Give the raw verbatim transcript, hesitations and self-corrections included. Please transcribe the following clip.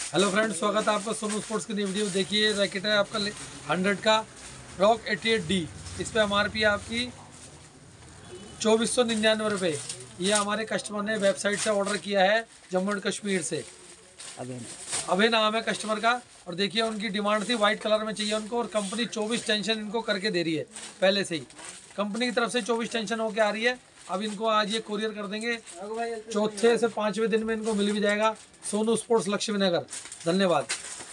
Hello friends, स्वागत है आपका सोनू स्पोर्ट्स की नई वीडियो। देखिए रैकेट है आपका हंड्रेड का रॉक एटी एट डी। इस पर एम आर पी है आपकी चौबीस सौ निन्यानवे रुपये। ये हमारे कस्टमर ने वेबसाइट से ऑर्डर किया है, जम्मू एंड कश्मीर से। अभय अभय नाम है कस्टमर का। और देखिए उनकी डिमांड थी वाइट कलर में चाहिए उनको, और कंपनी चौबीस टेंशन इनको करके दे रही है पहले से ही। कंपनी की तरफ से चौबीस टेंशन होके आ रही है। अब इनको आज ये कोरियर कर देंगे, चौथे से पाँचवें दिन में इनको मिल भी जाएगा। सोनू स्पोर्ट्स लक्ष्मी नगर। धन्यवाद।